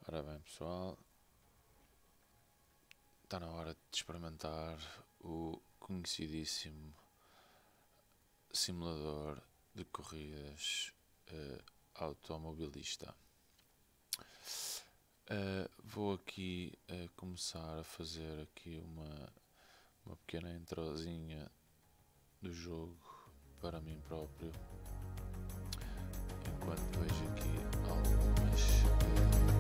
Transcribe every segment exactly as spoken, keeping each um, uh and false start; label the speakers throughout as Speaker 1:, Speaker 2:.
Speaker 1: Ora bem, pessoal, está na hora de experimentar o conhecidíssimo simulador de corridas uh, automobilista. Uh, vou aqui uh, começar a fazer aqui uma, uma pequena introzinha do jogo para mim próprio, enquanto vejo aqui algumas uh,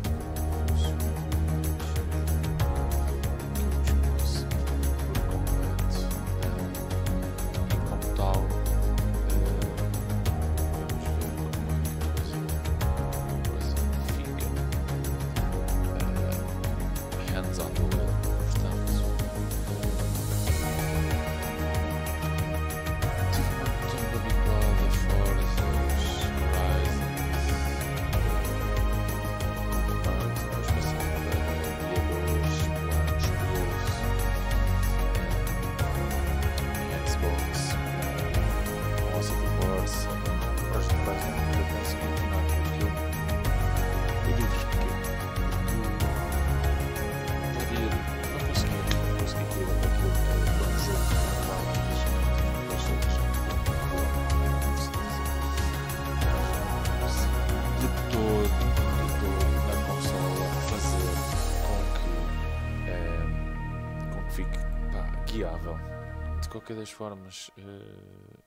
Speaker 1: guiável. De qualquer das formas, uh,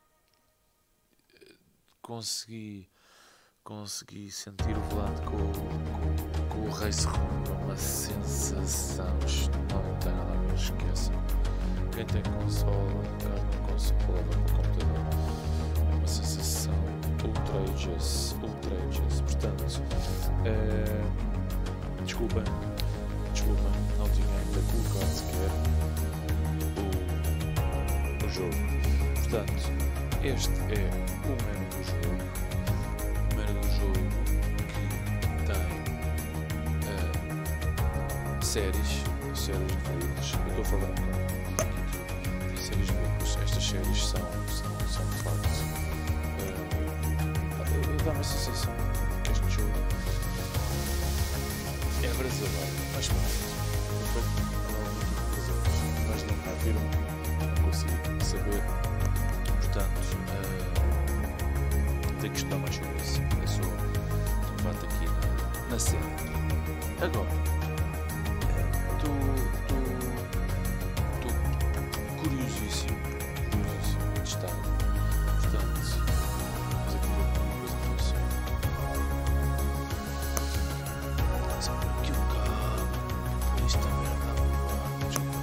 Speaker 1: consegui, consegui sentir o volante com, com, com o Race Room, é uma sensação, isto não tem nada a ver, esqueçam. Quem tem consola, carne consola, vai para o computador, é uma sensação outrageous, outrageous. Portanto, uh, desculpem, desculpem, não tinha ainda colocado sequer jogo. Portanto, este é o menu do jogo. O menu do jogo que tem uh, séries, séries de veículos. Eu estou falando aqui de séries de veículos. Estas séries são, são, são de facto. Uh, dá uma sensação que este jogo é brasileiro, mas pronto. Mas não cá viram. Consigo saber, portanto, uh, tenho que estudar mais sobre isso. Eu sou um bate aqui na, na cena. Agora, estou curiosíssimo, curiosíssimo de estar. Portanto, vamos aqui ver como a coisa funciona. Só aqui um cabo, isto também não está muito bom, desculpa.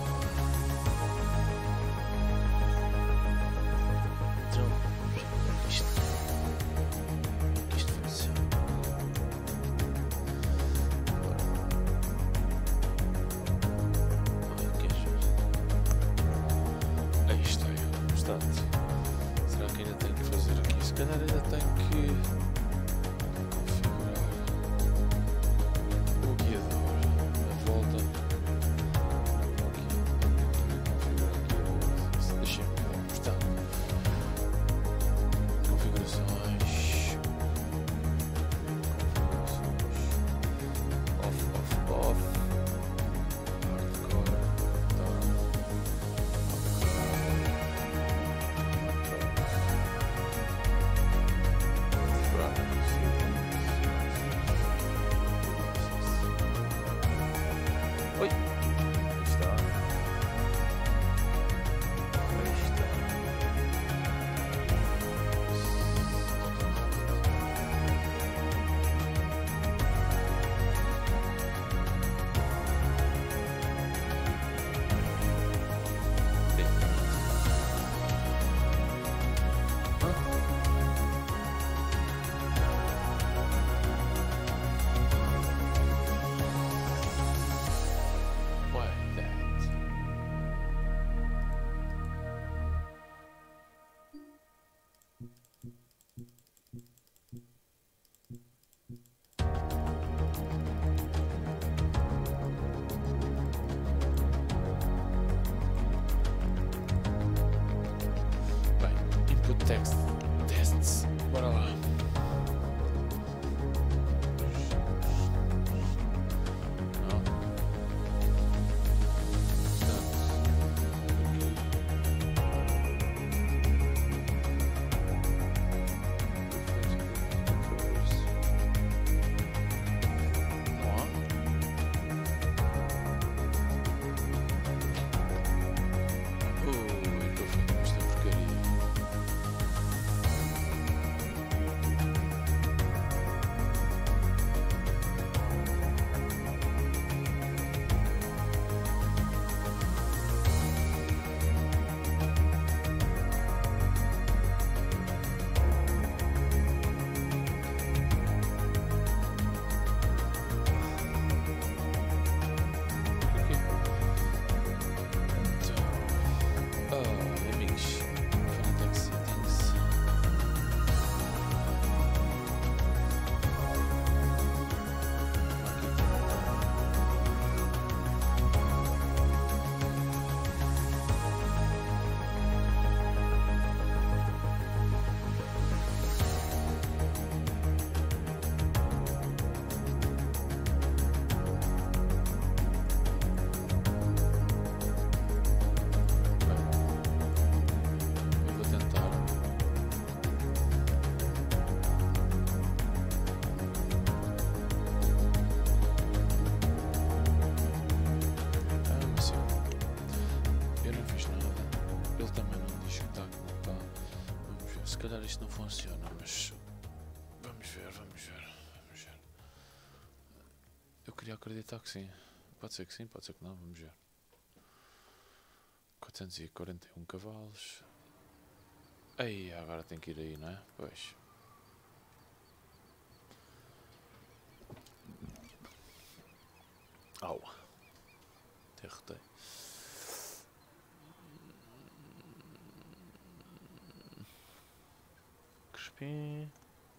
Speaker 1: calhar isto não funciona, mas vamos ver, vamos ver, vamos ver. Eu queria acreditar que sim. Pode ser que sim, pode ser que não, vamos ver. quatrocentos e quarenta e um cavalos. Aí, agora tem que ir aí, não é? Pois. Au. Derrotei. Crispim.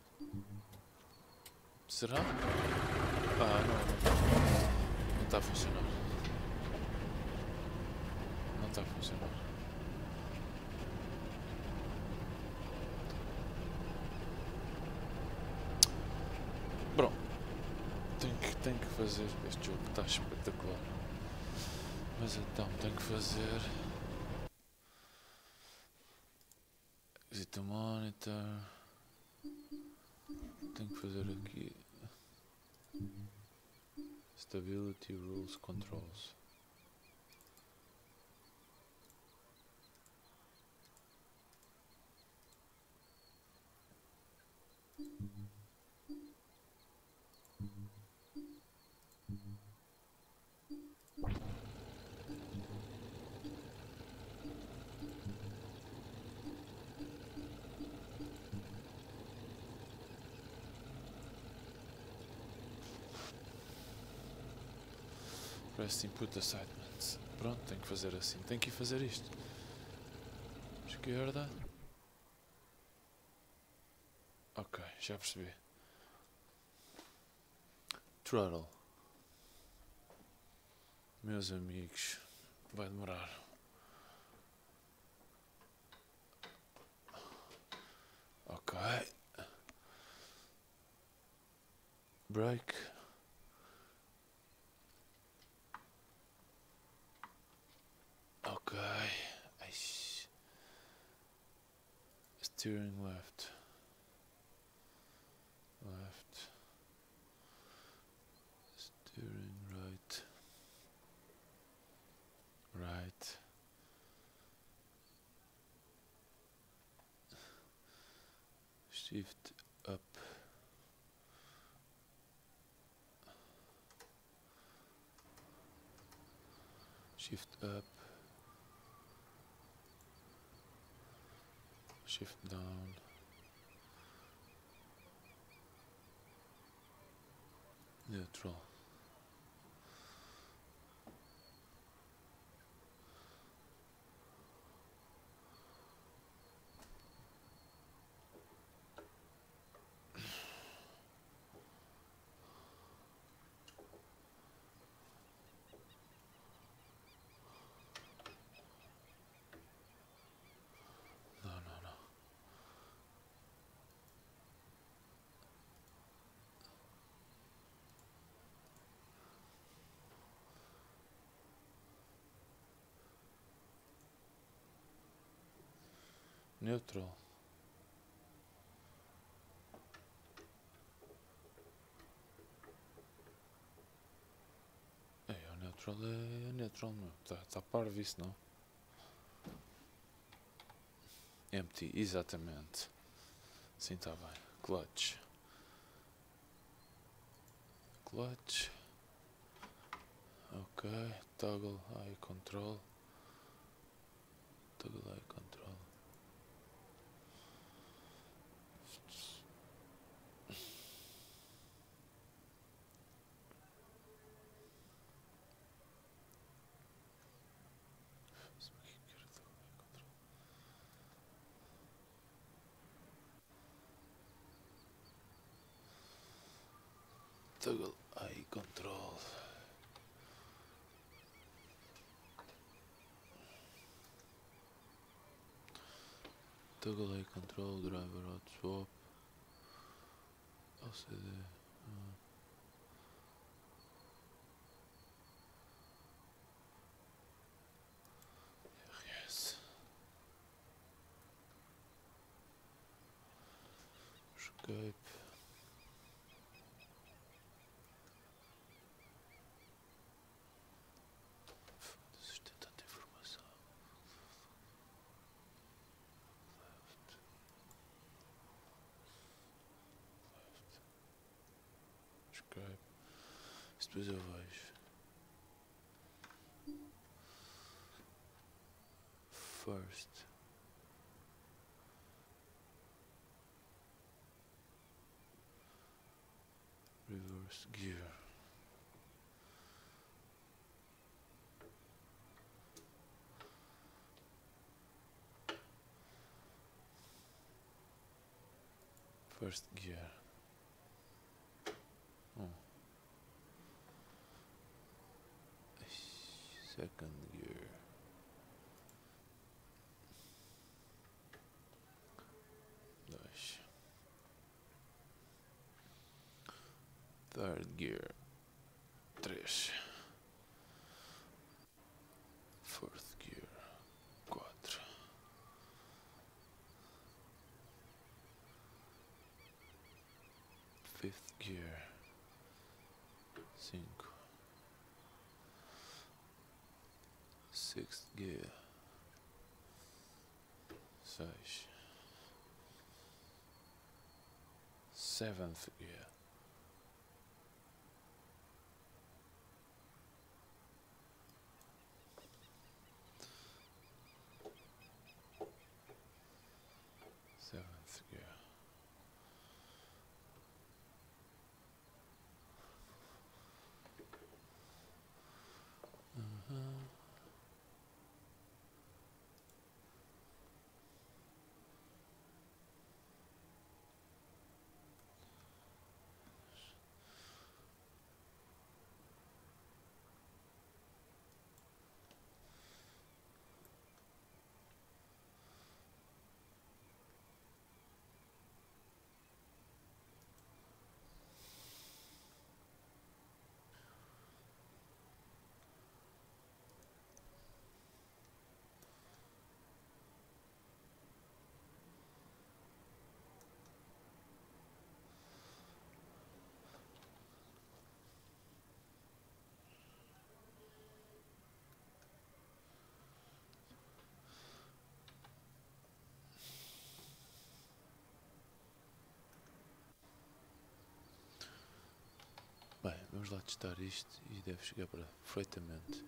Speaker 1: Será? Ah, não, não. Não está a funcionar. Não está a funcionar. Bom, tenho que, tenho que fazer. Este jogo está espetacular. Mas então tenho que fazer. Exit the monitor. Tenho que fazer aqui. Stability rules controls. Press input assignments. Pronto, tenho que fazer assim. Tenho que ir fazer isto. Esquerda. Ok, já percebi. Throttle. Meus amigos, vai demorar. Ok. Brake. Ok. Aish. Steering left. Left. Steering right. Right. Shift up. Shift up. Shift down. Neutral. Não, não, não. Neutral. É, o neutral é neutral, meu. Tá, tá parvo isso, não? Empty, exatamente. Sim, tá bem. Clutch. Clutch. Ok. Toggle eye control. Toggle eye control. Toggle eye control. Toggle eye control, driver hot swap. L C D. Ah. R S. Escape. Foda-se, isto é tanta informação. Left. Depois eu vejo. First. Reverse gear. First gear. Oh. Second gear. Dois. Third gear. Três. Fourth gear. Quatro. Fifth gear. Cinco. Sixth gear. Seis. Seventh gear. Seventh gear. Uh-huh. Bem, vamos lá testar isto e deve chegar para perfeitamente.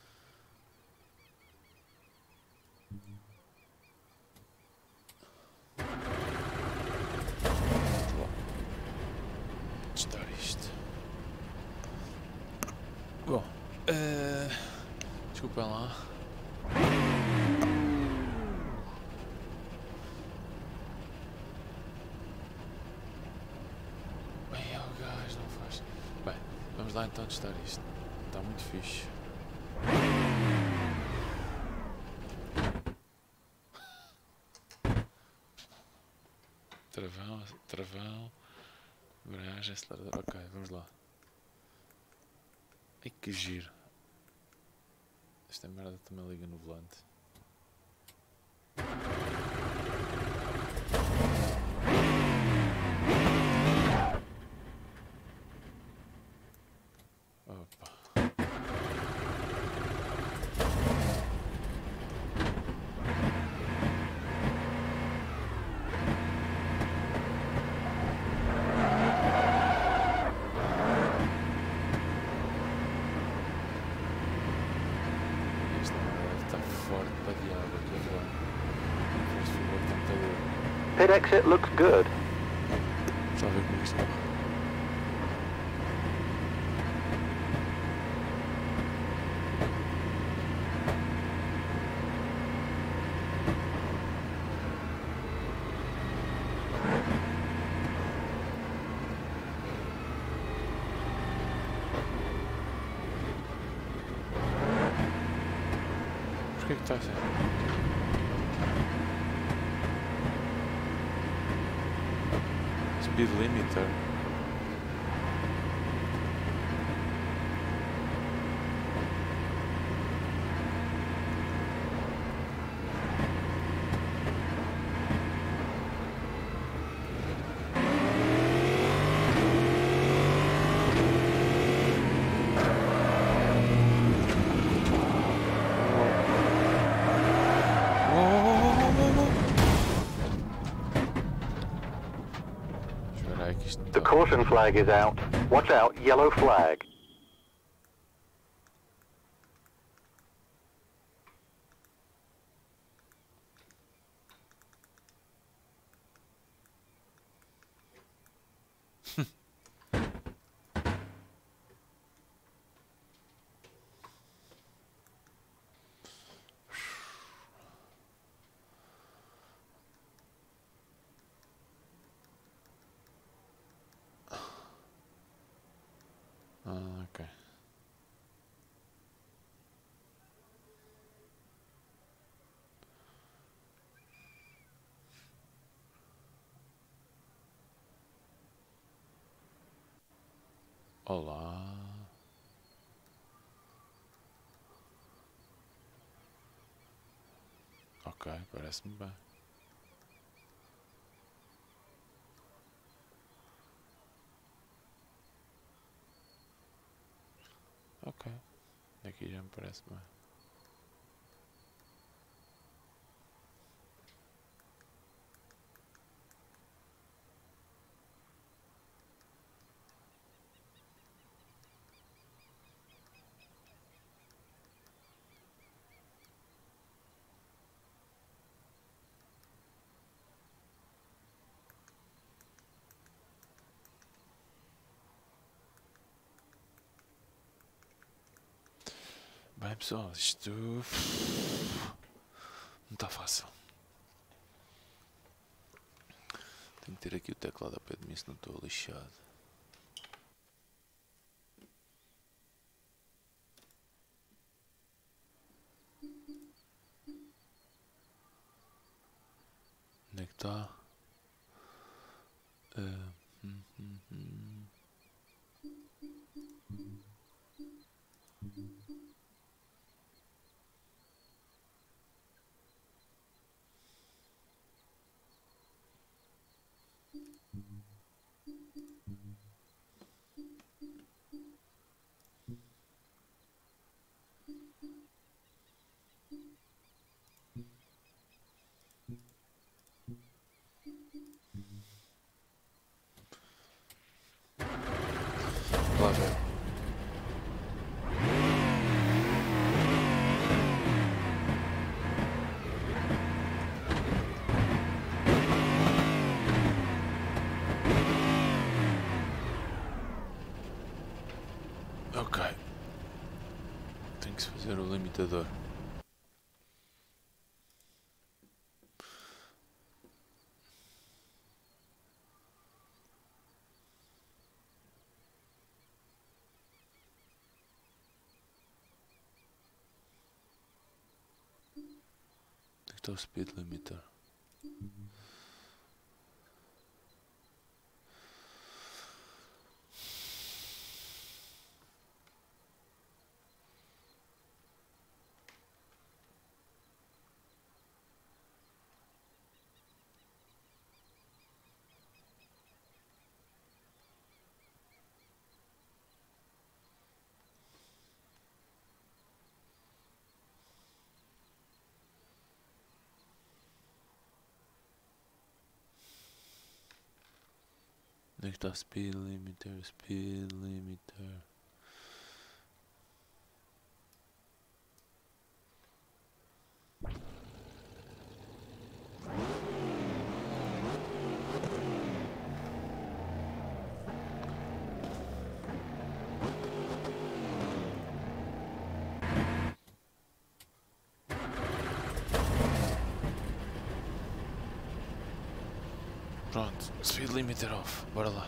Speaker 1: Vamos lá testar isto. Bom, uh, desculpem lá. Bem, o gás não faz. Bem, vamos lá então testar isto. Está muito fixe. Travão, travão, embreagem, acelerador. Ok, vamos lá. Ai que giro. Esta merda também liga no volante. Opa.
Speaker 2: Pit exit looks good.
Speaker 1: Só ver como isto corre. Porquê que está assim? Speed limiter.
Speaker 2: The caution flag is out. Watch out, yellow flag.
Speaker 1: Ah, ok. Olá. Ok, parece-me bem. Ok, aqui já me parece bem. Bem pessoal, isto não está fácil. Tenho que ter aqui o teclado ao pé de mim, se não estou lixado. Onde é que está? Uh, hum, hum, hum. Lá vai. Ok. Tem que se fazer o limitador. Onde é que está o speed limiter? Onde é que está o speed limiter? Speed limiter. Pronto, speed limiter off, bora lá.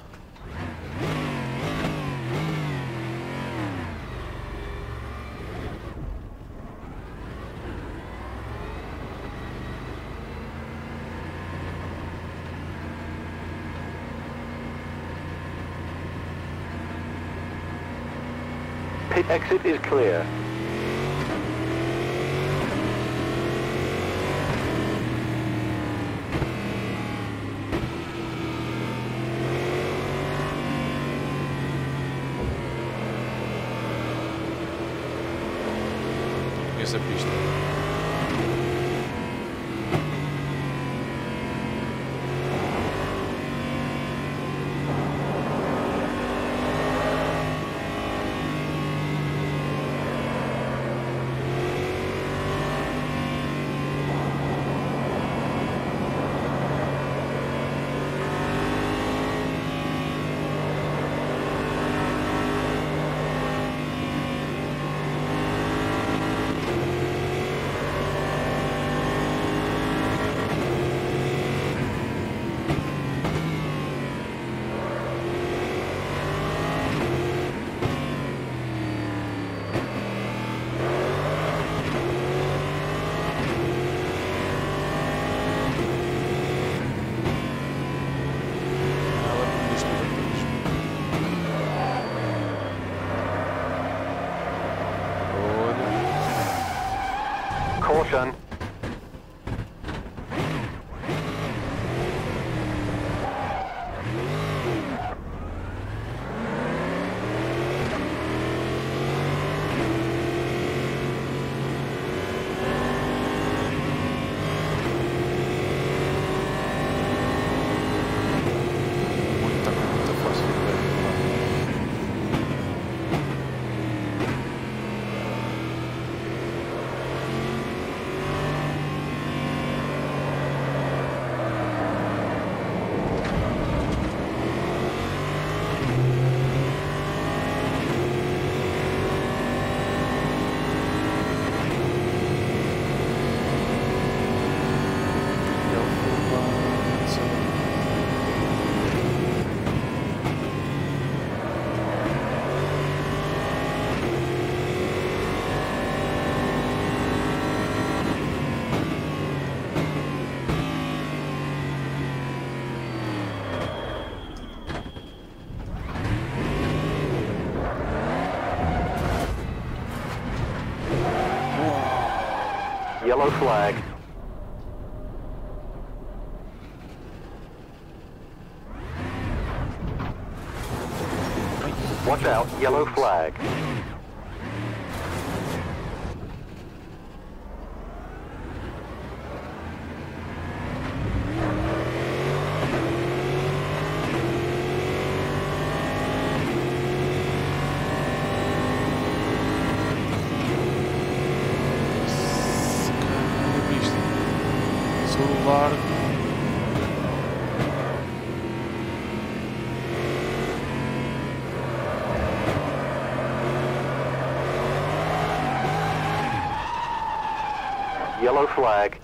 Speaker 2: Pit exit is clear.
Speaker 1: Essa pista.
Speaker 2: Caution.
Speaker 1: Muita, muita força no velho.
Speaker 2: Yellow flag. Watch out, yellow flag.
Speaker 1: Celular.
Speaker 2: Yellow flag.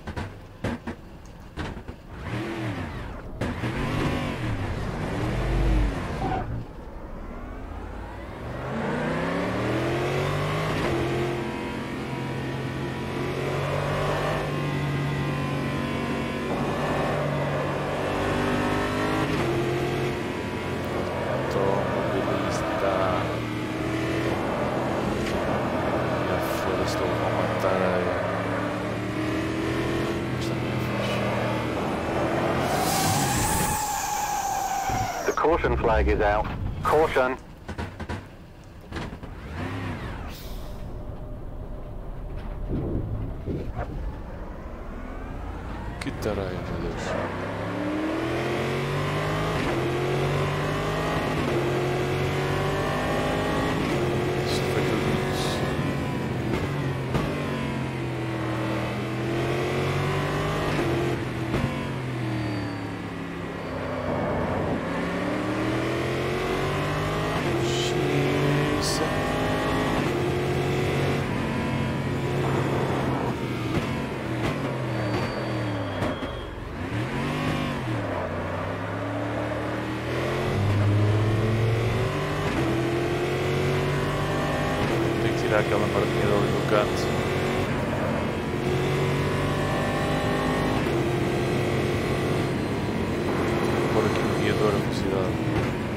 Speaker 1: Automobilista. Já foda-se, estou a matar a. Isto também é fixe.
Speaker 2: The caution flag is out. Caution.
Speaker 1: Que tareia, meu Deus. Isto foi tudo isso. Xiça. Tenho que tirar aquela mardinha ali do canto. Vou pôr aqui no guiador a velocidade.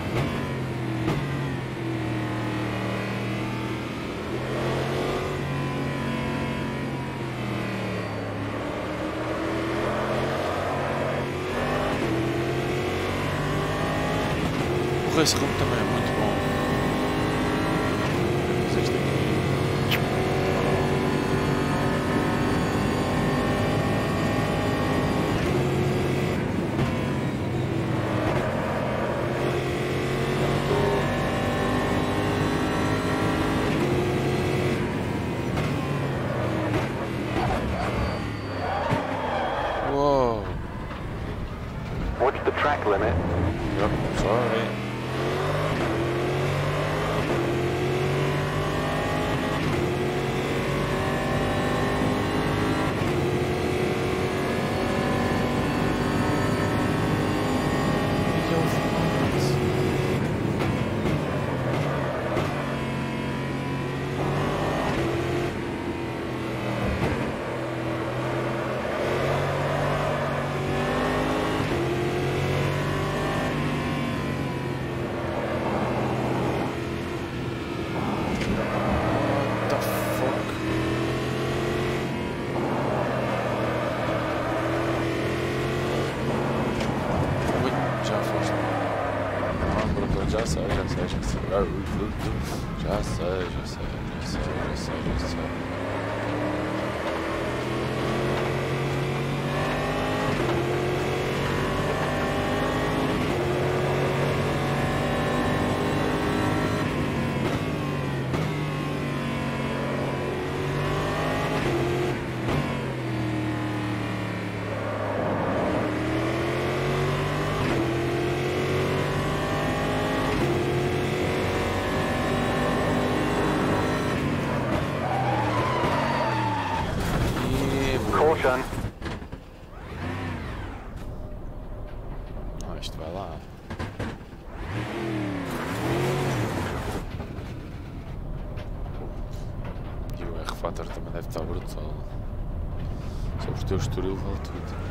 Speaker 1: O Race Room também é muito bom. Mas este aqui. Whoa.
Speaker 2: What's the track limit?
Speaker 1: Yep, sorry. Já sei, já sei, já sei, já sei, já sei.
Speaker 2: Caution.
Speaker 1: Ah, isto vai lá. E o R-Factor também deve estar brutal. Só por ter o estoril vale tudo.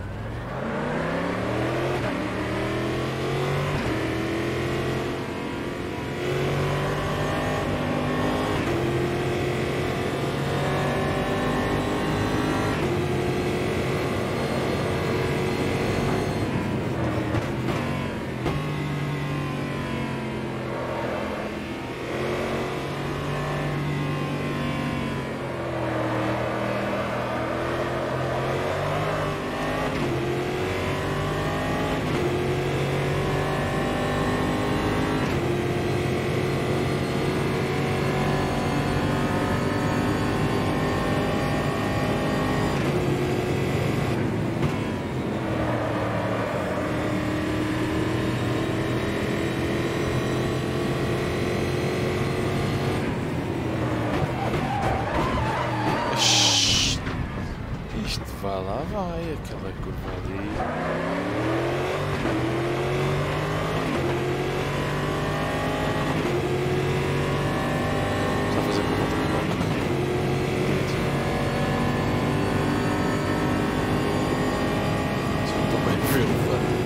Speaker 1: Vai lá, vai, aquela curva ali. Está a fazer uma volta de volta. Só não estou bem a ver o lado.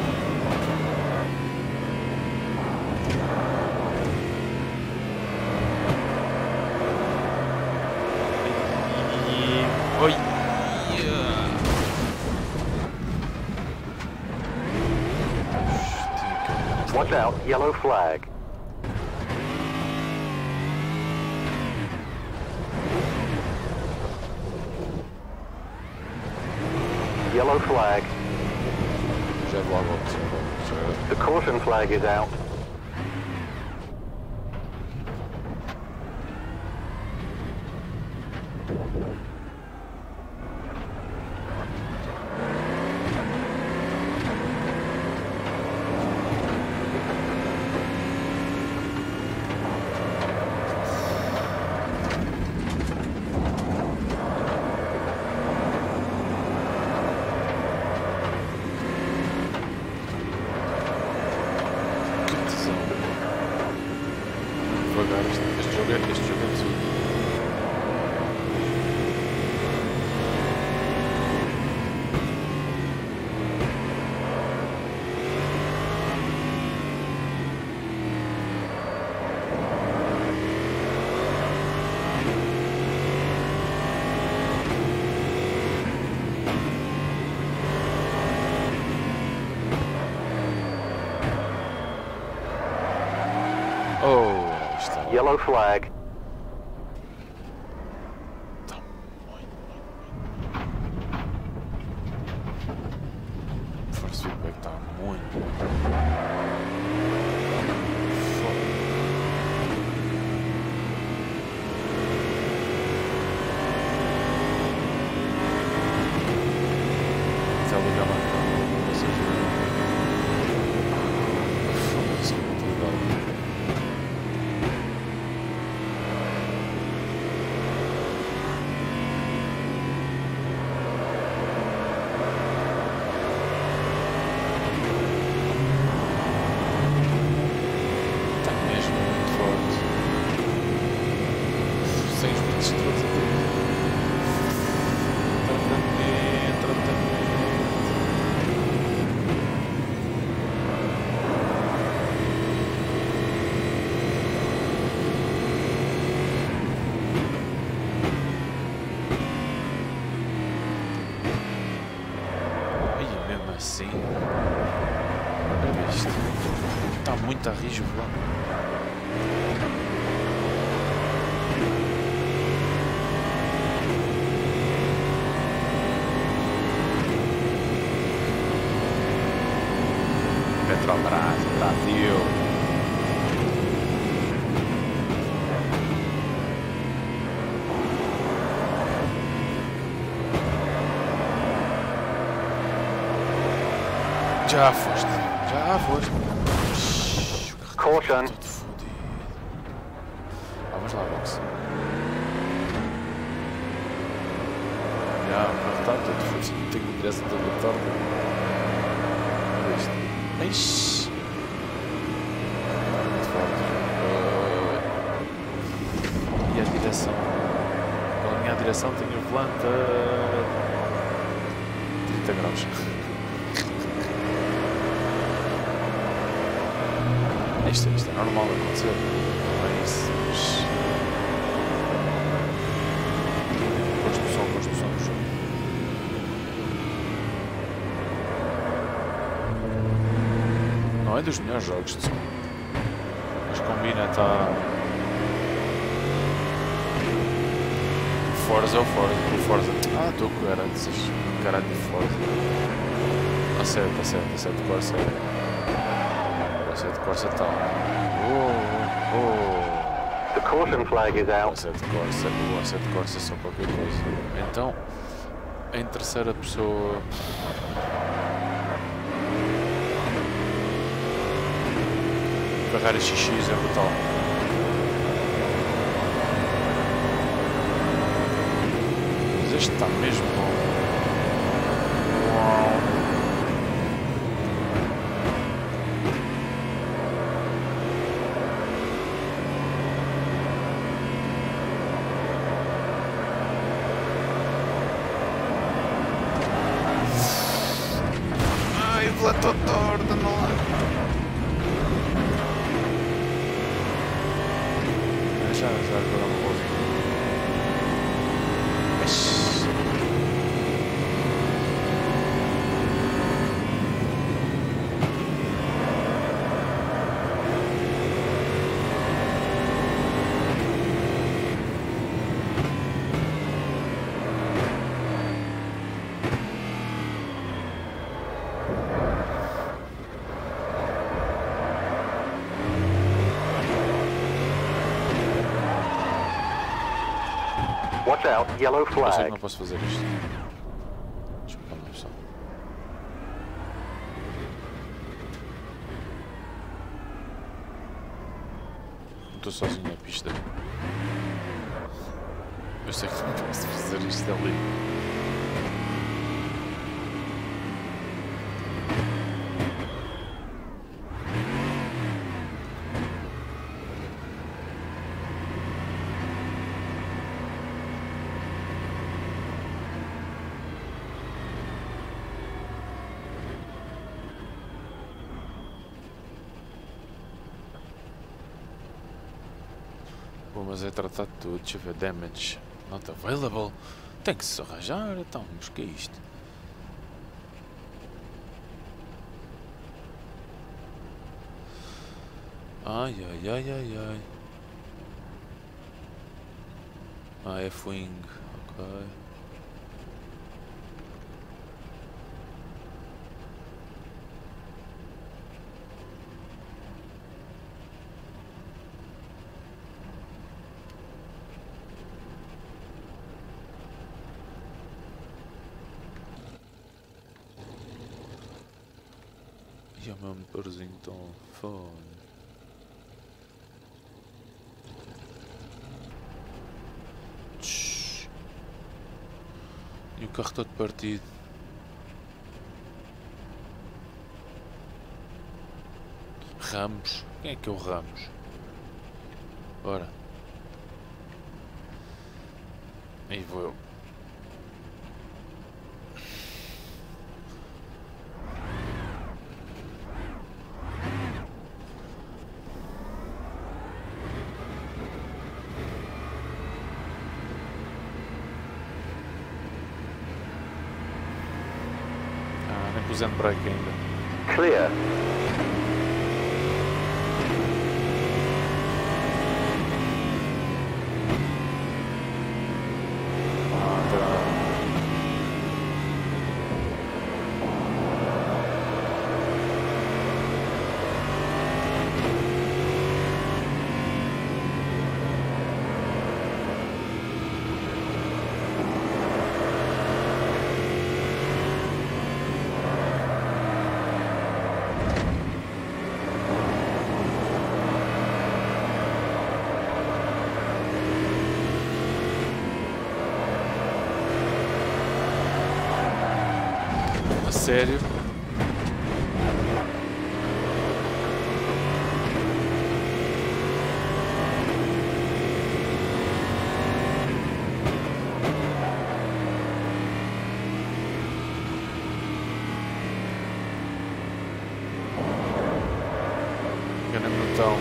Speaker 1: Oi!
Speaker 2: Watch out, yellow flag. Yellow flag.
Speaker 1: Já vou à volta, já vou.
Speaker 2: The caution flag is out.
Speaker 1: Este jogo é, este jogo é tudo. Oh, está.
Speaker 2: Yellow flag.
Speaker 1: Tá muito, muito, muito. Force feedback está muito, muito. Se ela ligar lá, não sei se foda-se que muito legal. Sem os bichos todos aqui. Tratamento, tratamento. E mesmo assim, olha isto. Está muito a risco lá. Já foste, já foste.
Speaker 2: Caution.
Speaker 1: Todo fodido. Ah, vamos lá, box. Já, o carro está todo fodido. Tenho direção toda torta. Olha isto. Ixi. Está muito forte. Uh, e a direção? Pela minha direção tenho o volante a trinta graus. Isto, isto é normal de acontecer, não é isso, mas... Gosto do som, gosto do som do jogo. Não é dos melhores jogos de som, mas combina, está... O Forza é o Forza, o Forza... Ah, estou com caralho, dizes caralho de Forza. Está certo, está certo, está certo, Corsa é... de Corsa tal. Oh, oh.
Speaker 2: The caution flag is
Speaker 1: O
Speaker 2: out.
Speaker 1: asset Corsa, o asset Corsa é só qualquer coisa. Então, em terceira pessoa. Ferrari X X é brutal. Mas este está mesmo bom. Uau. Estou torta, não é? Já, já, agora não vou.
Speaker 2: Watch out, yellow
Speaker 1: Eu sei que
Speaker 2: flag.
Speaker 1: não posso fazer isto. Deixa eu pôr uma opção. Não estou sozinho na pista. Eu sei que não posso fazer isto ali. Pô, mas é tratar de tudo, deixa eu ver, damage, not available, tem que se arranjar, então, mas que é isto? Ai, ai, ai, ai, ai. Ah, F-Wing, ok. E é o meu motorzinho tão foda. E o carro todo partido. Ramos? Quem é que é o Ramos? Ora. Aí vou eu. Pus handbrake ainda.
Speaker 2: Clear.
Speaker 1: Ah, tá. sério. Enganei-me então.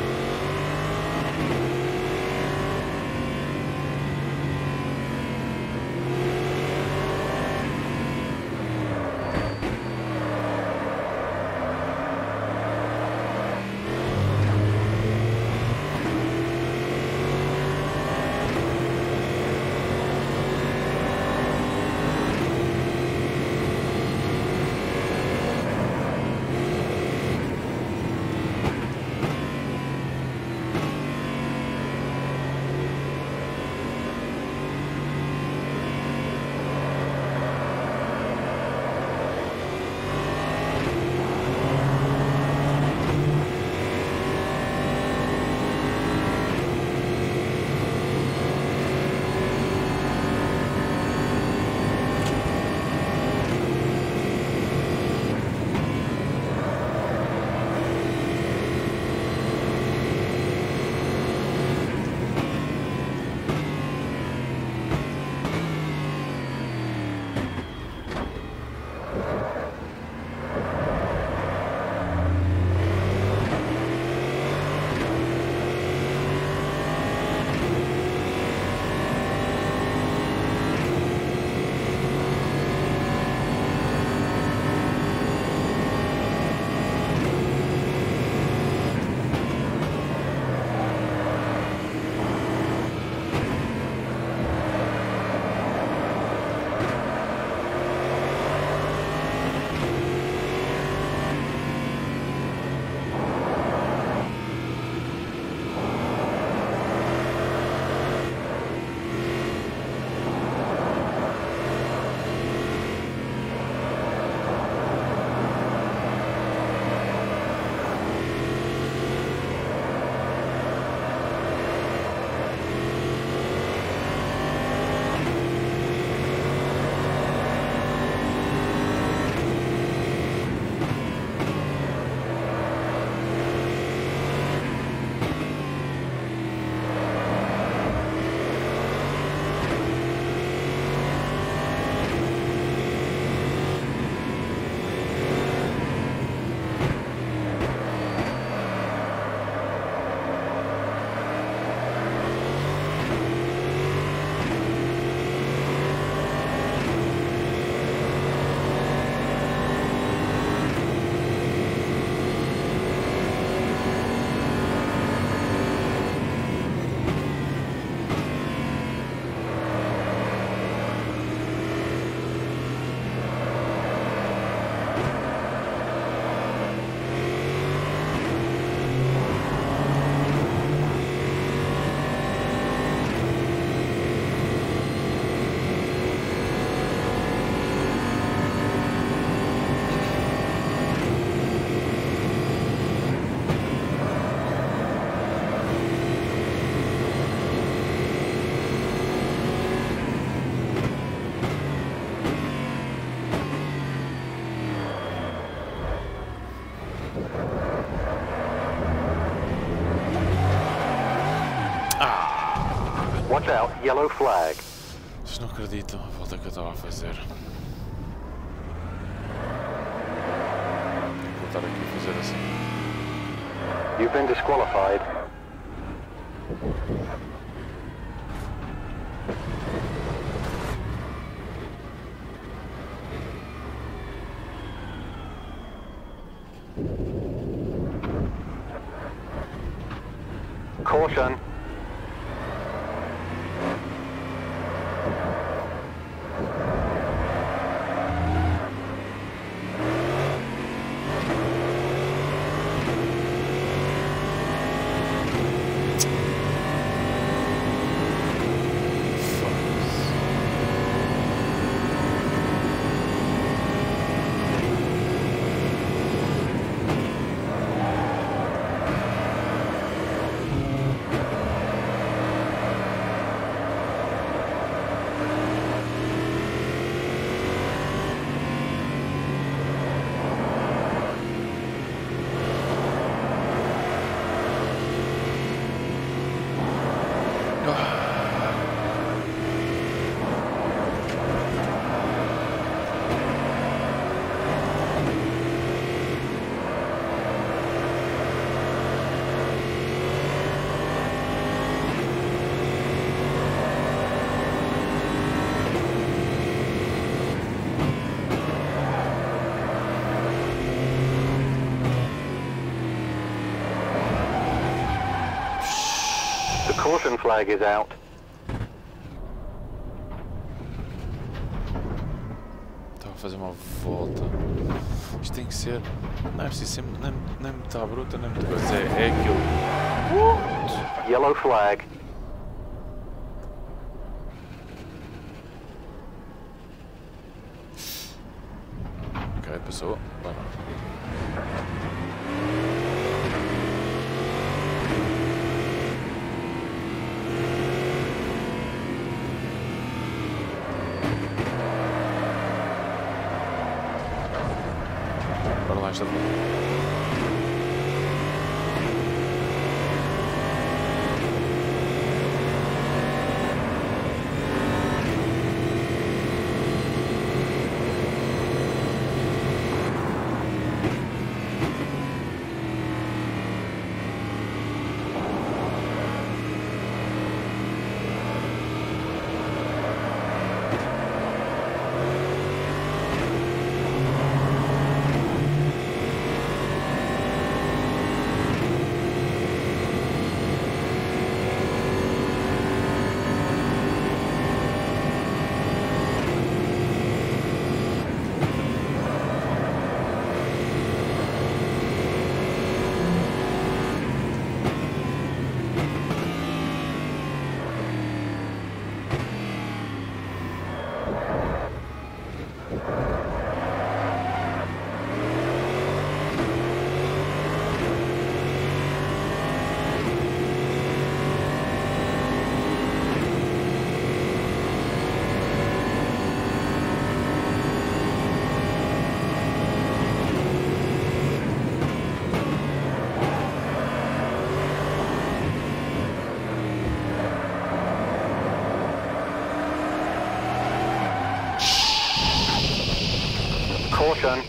Speaker 2: Watch out, yellow flag.
Speaker 1: Vocês não acreditam a volta que eu estava a fazer. Vou voltar aqui a fazer assim.
Speaker 2: You've been disqualified. Caution. caution flag is out.
Speaker 1: Estava a fazer uma volta. Isto tem que ser. Não é preciso ser nem, nem muito bruta, nem muito coisa. É, é aquilo.
Speaker 2: Yellow flag.
Speaker 1: Ok, passou. Vai lá. Bora lá, esta volta.
Speaker 2: Caution.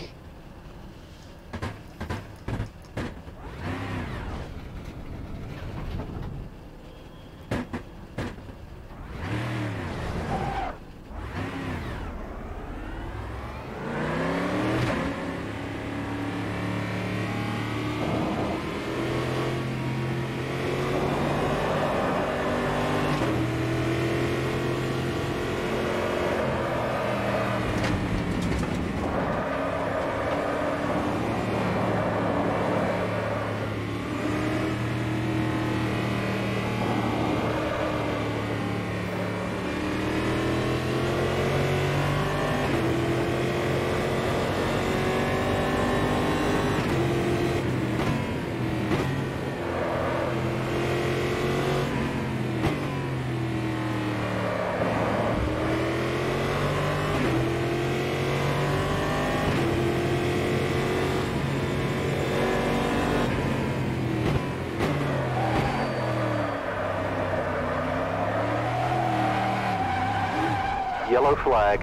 Speaker 2: Yellow flag.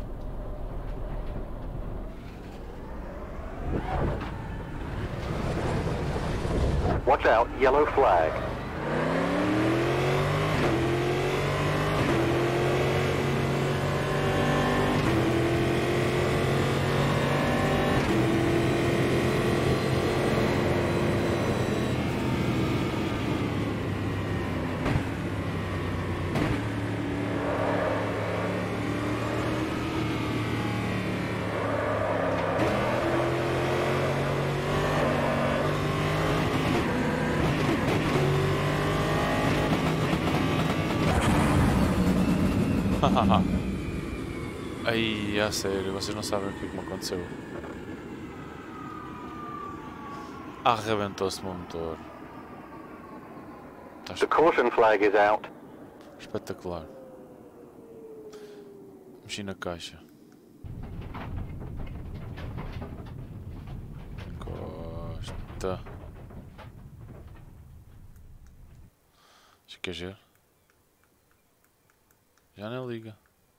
Speaker 2: Watch out, yellow flag.
Speaker 1: Ai, a sério, vocês não sabem o que é que me aconteceu. Arrebentou-se o meu motor. Tá
Speaker 2: The caution flag is out.
Speaker 1: espetacular. Mexi na caixa. Encosta. Deixa que ver. Já nem liga.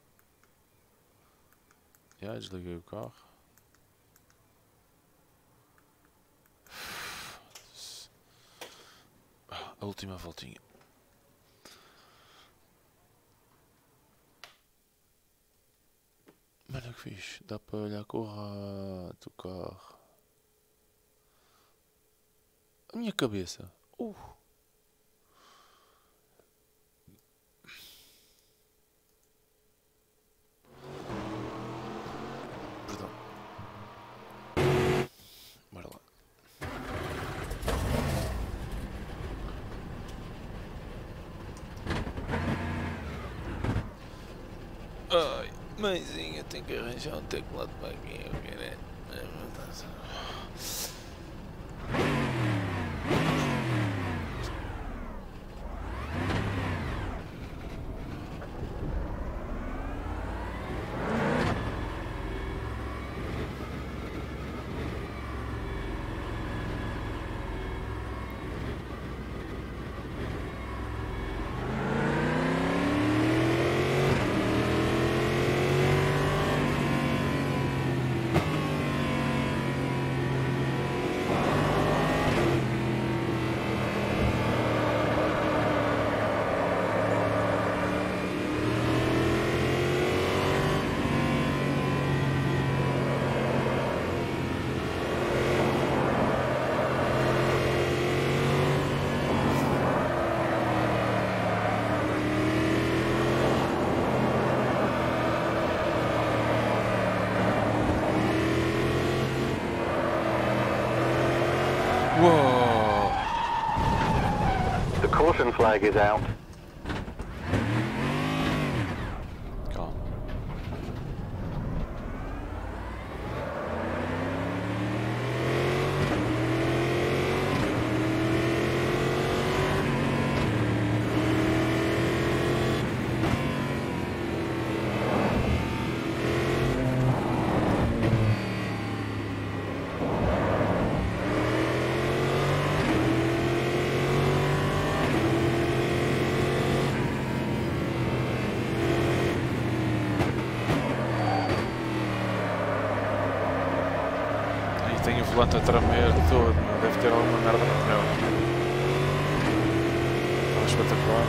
Speaker 1: Já desliguei o carro. A última voltinha. Mano, que fixe. Dá para olhar com o rato do carro. A minha cabeça. Uh. Ai, mãezinha, tenho que arranjar um teclado para aqui, eu quero. Ai, meu Deus. Whoa!
Speaker 2: The caution flag is out.
Speaker 1: Calma. Tem o volante a tremer todo, meu. Deve ter alguma merda no pneu. Está espetacular.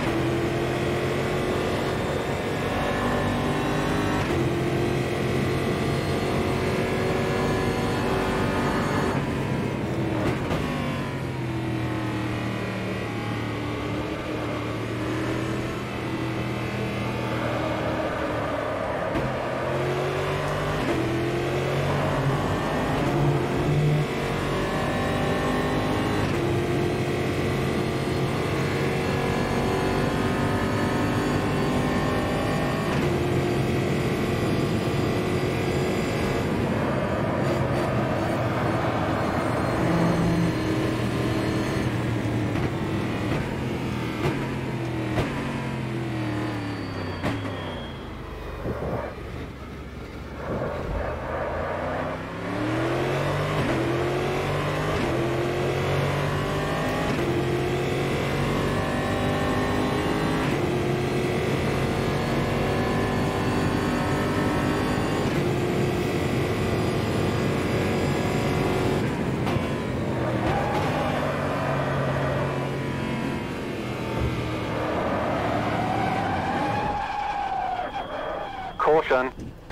Speaker 2: Caution.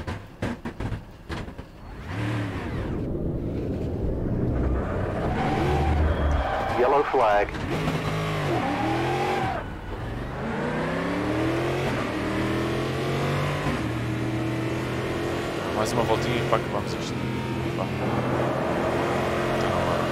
Speaker 2: Yellow flag.
Speaker 1: Mais uma voltinha e para acabarmos isto. Vá. Está na hora.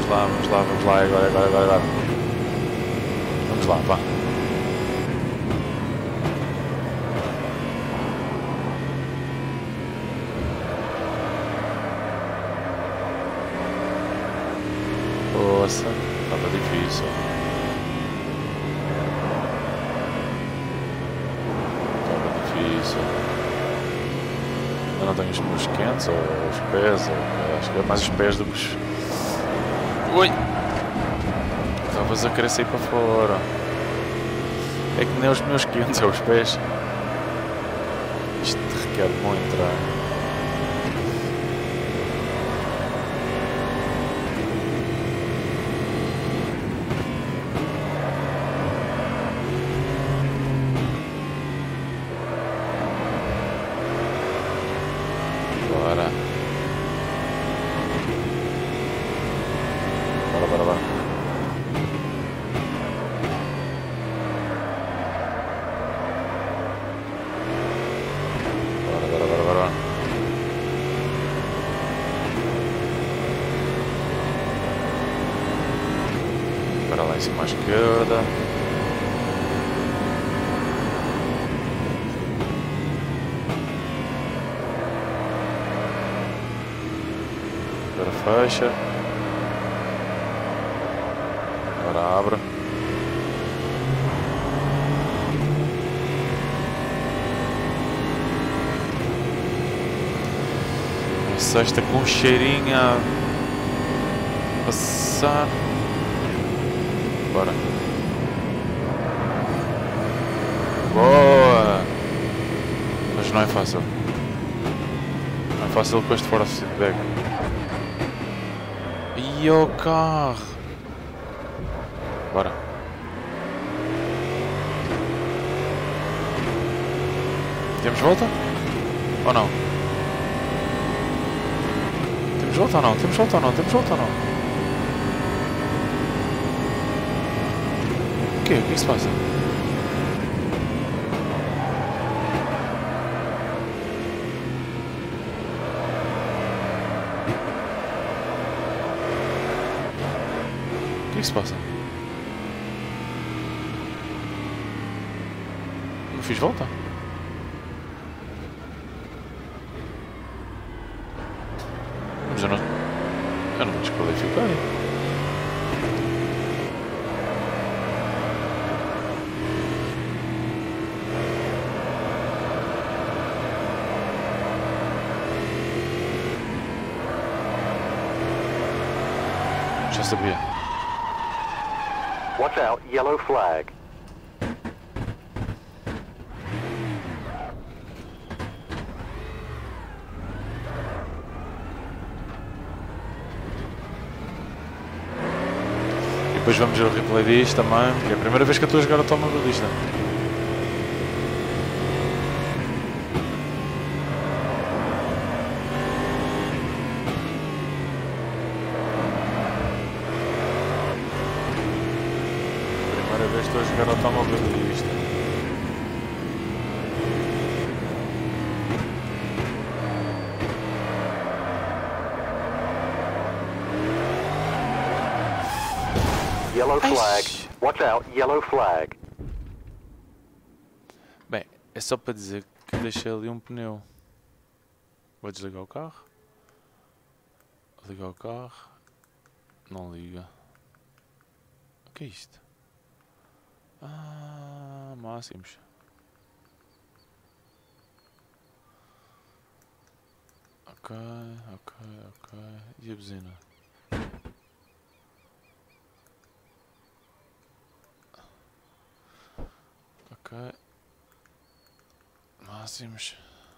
Speaker 1: lá, vamos lá, vamos lá, agora, agora, agora, agora. Vamos lá, pá. Nossa, estava difícil. Estava difícil. Eu não tenho os meus quentes ou os pés, ou, acho que é mais os pés do que os... Ui! Estavas a querer sair para fora. É que nem os meus quentes, é os pés. Isto requer muito treino. À esquerda. Agora fecha. Agora abre. A sexta com cheirinho a passar. Bora. Boa! Mas não é fácil. Não é fácil com este force feedback. E o carro! Bora. Temos volta? Ou não? Temos volta ou não? Temos volta ou não? Temos volta ou não? O que é que se passa? O que é que se passa? Não fiz volta? Mas eu não... Eu não me desqualifiquei. Já sabia.
Speaker 2: Watch out, yellow flag.
Speaker 1: E depois vamos ver o replay disto também, porque é a primeira vez que eu estou a jogar automobilista. Estou a jogar automobilista.
Speaker 2: Yellow flag. Watch out, yellow flag.
Speaker 1: Bem, é só para dizer que deixei ali um pneu. Vou desligar o carro. Ligar o carro. Não liga. O que é isto? Ah, máximos. Ok, ok, ok. E a buzina? Ok. Máximos.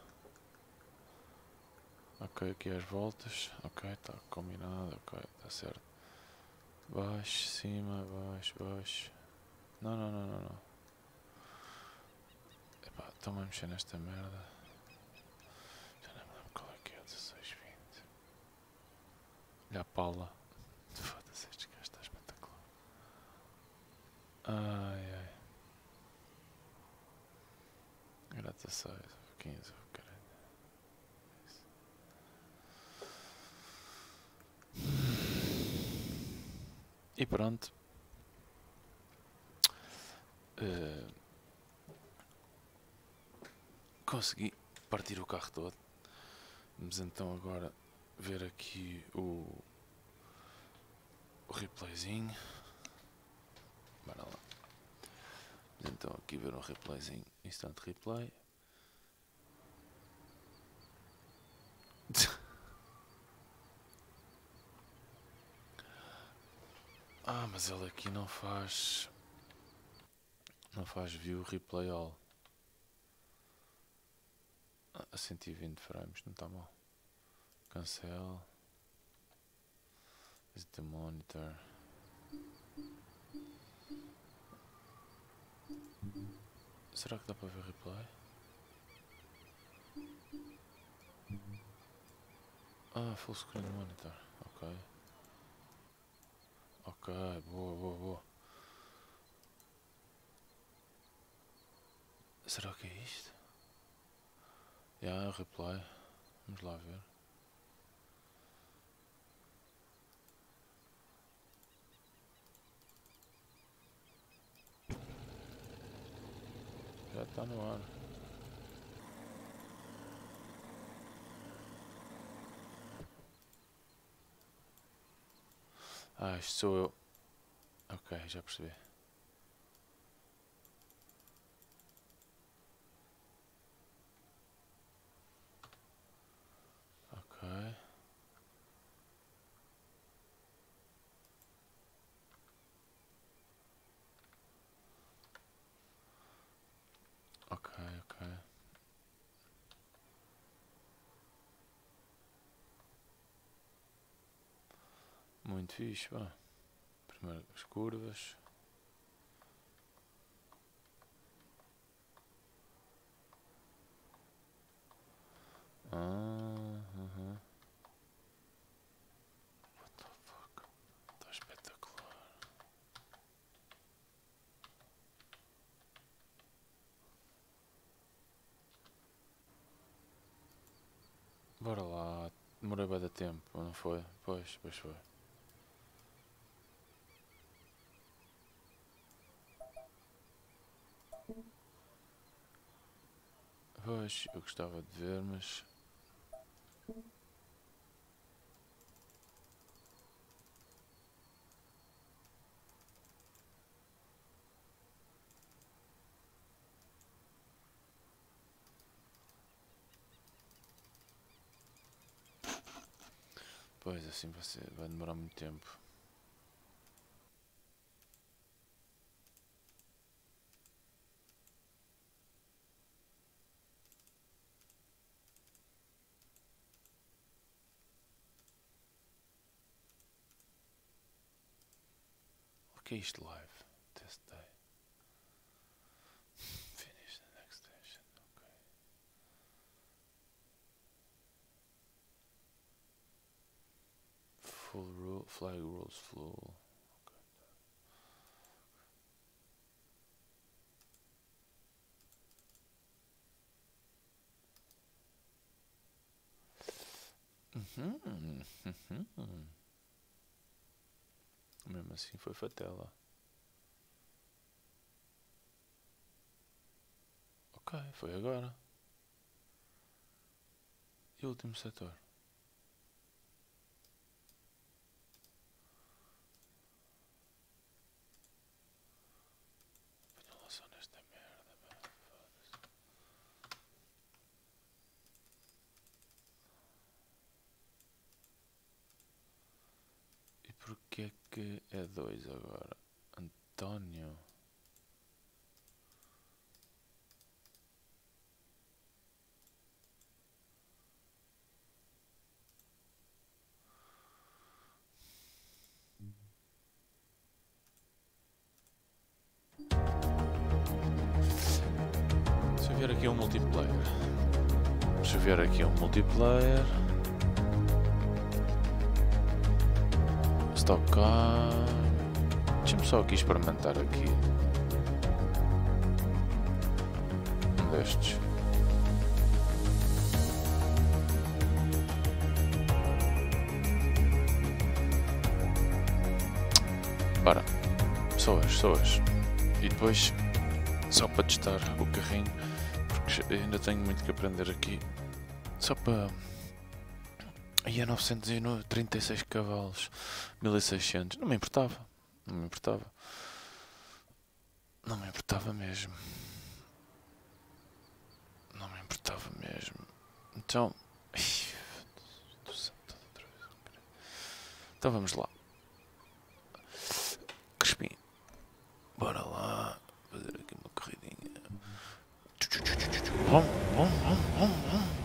Speaker 1: Ok, aqui as voltas. Ok, está combinado. Ok, está certo. Baixo, cima, baixo, baixo. Não, não, não, não, não. Epá, estou-me a mexer nesta merda. Já não me lembro qual é que é, dezasseis, vinte. Olha a Paula. Foda-se, este gajo está espetacular. Ai, ai. Era dezasseis, quinze, caralho. E pronto. Uh, consegui partir o carro todo. Vamos então agora ver aqui o, o replayzinho. Bora lá. Vamos então aqui ver um replayzinho. Instant replay. Ah, mas ele aqui não faz... Não faz view replay all. A cento e vinte frames, não está mal. Cancel. Is the monitor. Será que dá para ver replay? Ah, full screen monitor. Ok. Ok, boa, boa, boa. Será que é isto? Já, yeah, replay. Vamos lá ver. Já está no ar. Ah, isto sou eu. Ok, já percebi. Ok. Ok, ok. Muito fixe, pá. Primeiro as curvas. Ah, uh-huh. What the fuck? Está espetacular. Bora lá. Demorei bem de tempo, não foi? Pois, pois foi. Pois, eu gostava de ver, mas... Pois, assim vai, ser, vai demorar muito tempo. O que é isto live? Test day. Finish the next station. Ok. Full rule, flag rules full. Uhum, uhum. Mesmo assim foi fatela. Ok, foi agora. E o último setor? Venham lá só nesta merda, mano. Foda-se. E porquê que é dois agora? António. Deixa eu ver aqui um multiplayer. Deixa eu ver aqui um multiplayer. Stock car. Deixa-me só aqui experimentar aqui. Um destes. Ora, só hoje, só hoje. E depois, só para testar o carrinho, porque ainda tenho muito que aprender aqui. Só para... E é novecentos e trinta e seis cavalos, mil e seiscentos, não me importava, não me importava. Não me importava mesmo. Não me importava mesmo. Então... Então vamos lá. Crespim. Bora lá. Fazer aqui uma corridinha. Bom, bom, bom, bom, bom.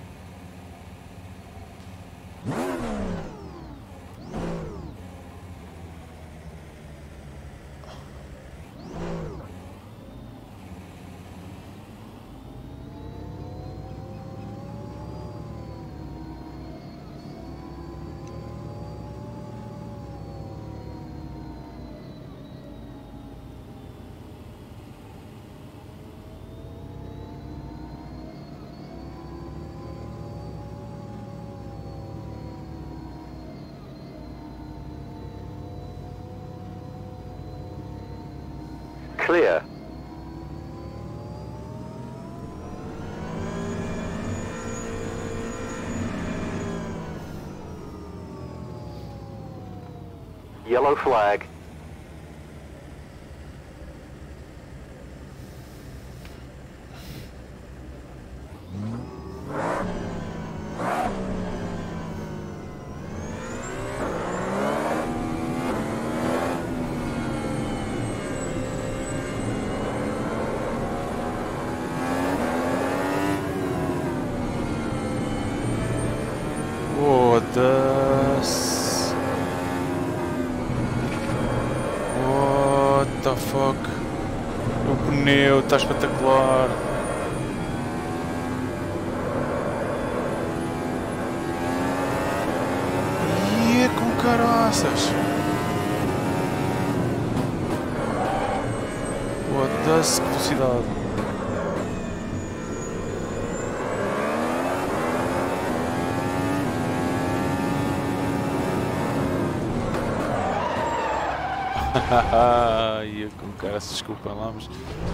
Speaker 2: Clear. Yellow flag.
Speaker 1: Foda-se. What the fuck? O pneu está espetacular. E é com caraças. Foda-se, que velocidade. Ia com cara, se desculpem lá, mas...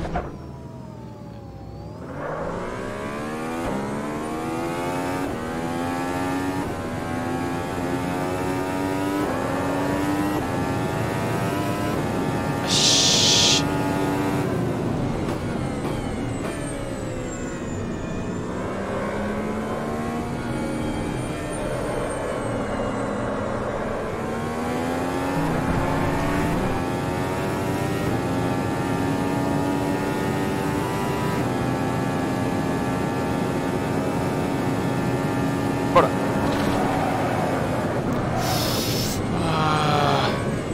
Speaker 1: Bora! Ah.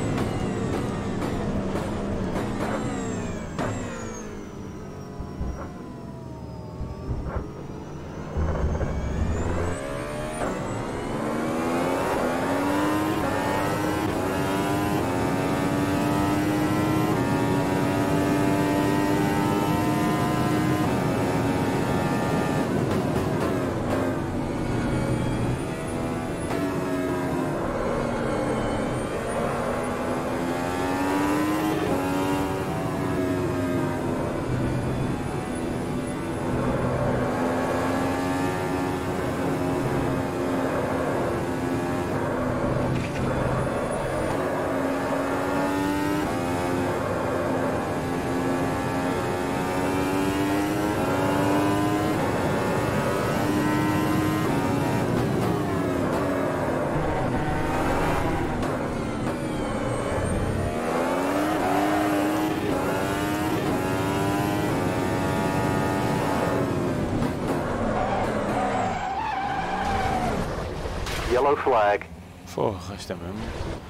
Speaker 2: Yellow flag.
Speaker 1: Porra, isto é mesmo.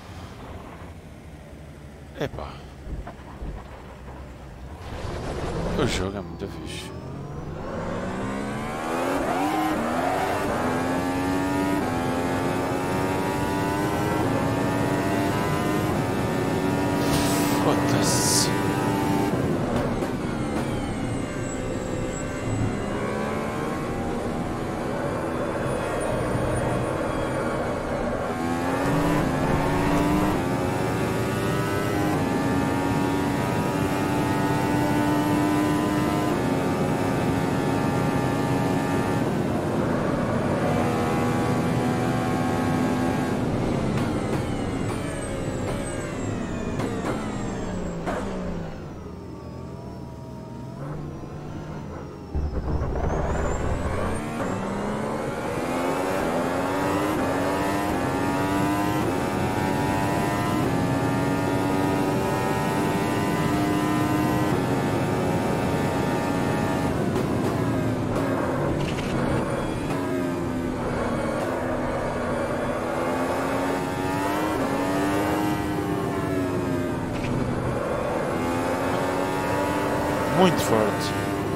Speaker 1: Epá. O jogo é muito fixe. Foda-se. Muito forte.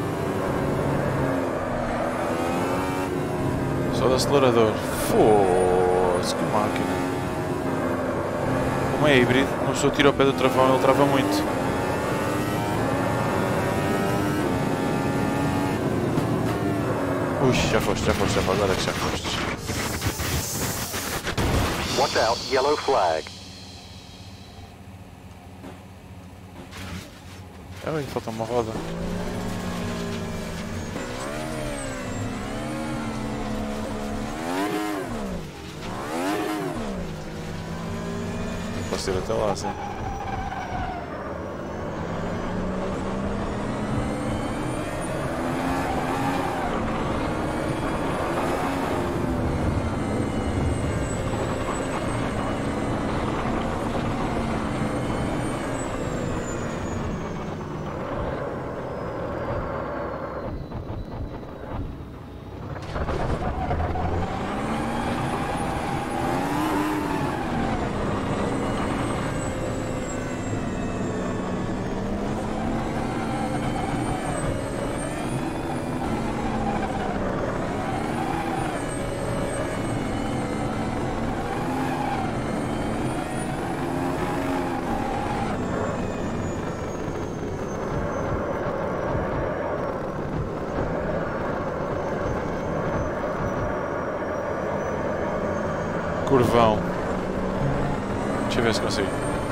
Speaker 1: Só do acelerador. Foda-se, que máquina. Como é híbrido, uma pessoa tira o pé do travão e ele trava muito. Ui, já foste, já foste, já foste, agora é que já foste.
Speaker 2: Watch out, yellow flag.
Speaker 1: Ai, falta uma roda. Posso ir até lá, sim. Curvão. Deixa eu ver se consigo.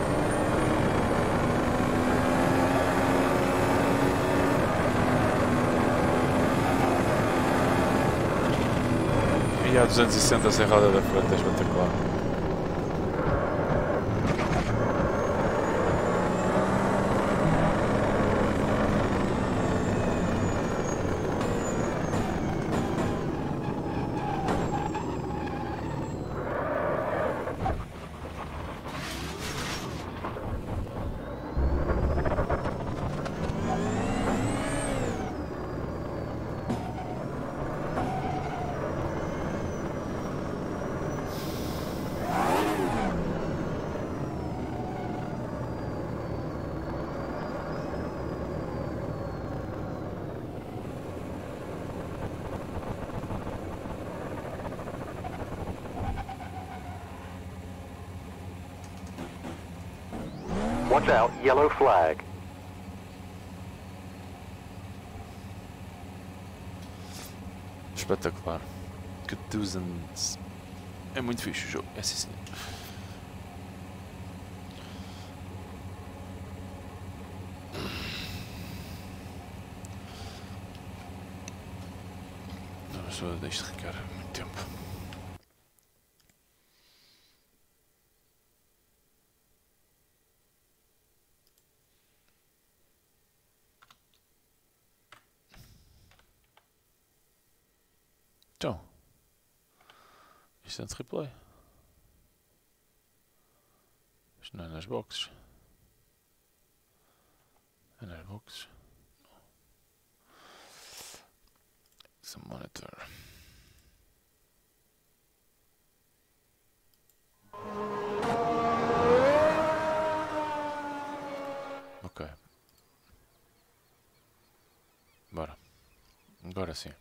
Speaker 1: E a duzentos e sessenta sem roda da frente, é espetacular.
Speaker 2: Watch out, yellow flag.
Speaker 1: Espetacular. Que duzentos. É muito fixe o jogo, é sim senhor. Não, só deixo de recarregar muito tempo. Então, isto é de replay. Isto não é nas boxes. É nas boxes. It's a monitor. Ok. Bora. Agora sim.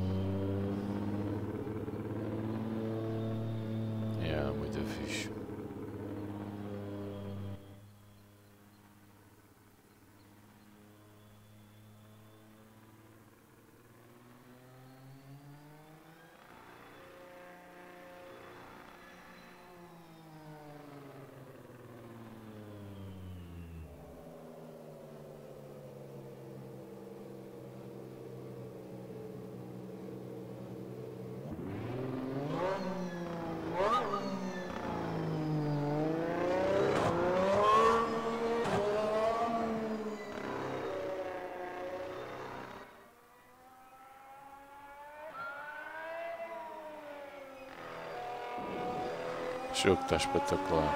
Speaker 1: É, muito fixe. Este jogo está espetacular.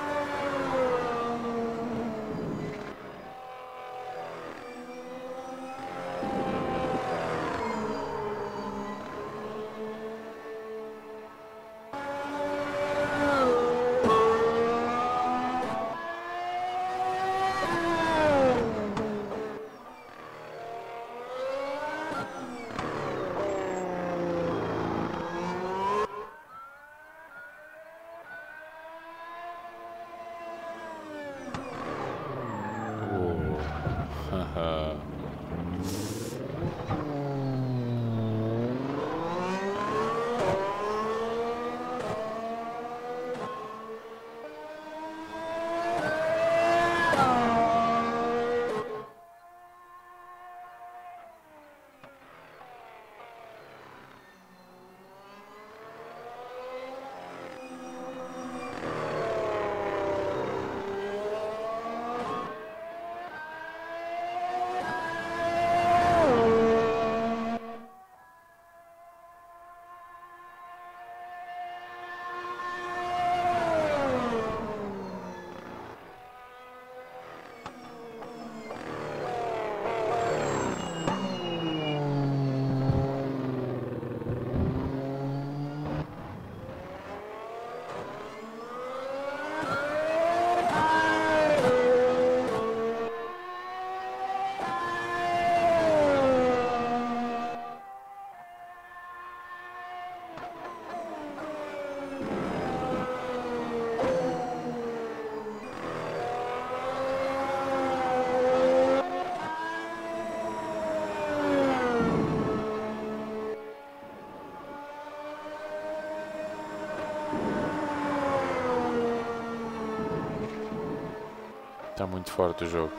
Speaker 1: Está muito forte o jogo.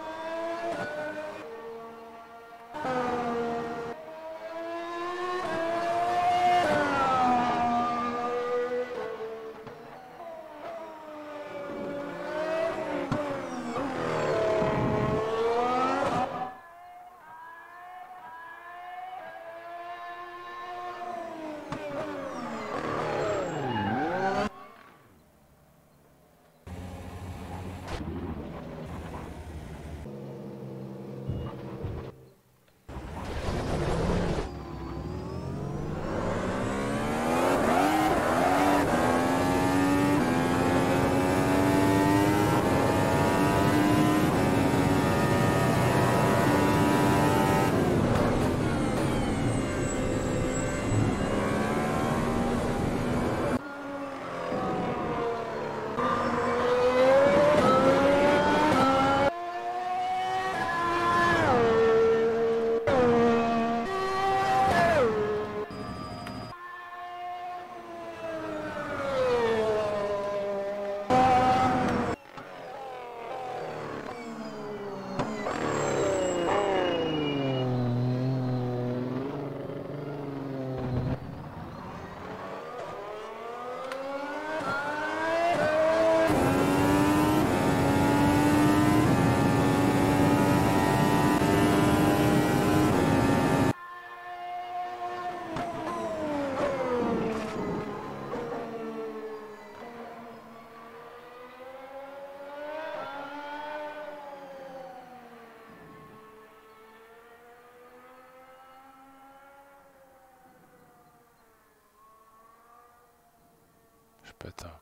Speaker 1: Espetáculo.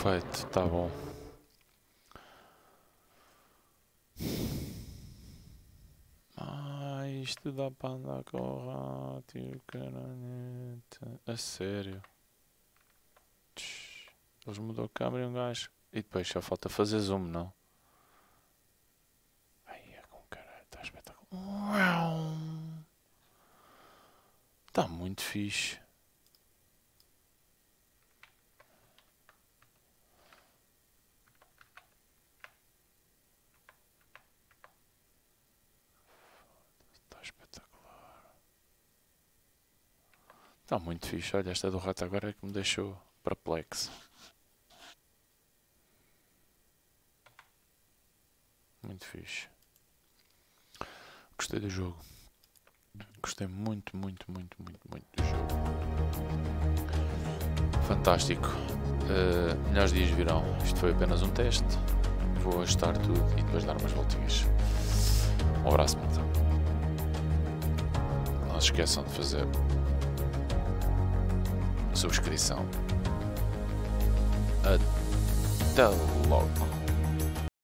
Speaker 1: Perfeito, tá bom. Ah, isto dá para andar com o rádio, caranete. A sério. Eles mudou a câmera e um gajo. E depois só falta fazer zoom, não? Ai, é com caralho, está espetacular. Está muito fixe. Está espetacular. Está muito fixe. Olha, esta do rato agora é que me deixou perplexo. Muito fixe. Gostei do jogo. Gostei muito, muito, muito, muito, muito do jogo. Fantástico. Uh, melhores dias virão. Isto foi apenas um teste. Vou ajustar tudo e depois dar umas voltinhas. Um abraço, malta. Não se esqueçam de fazer subscrição. Até logo.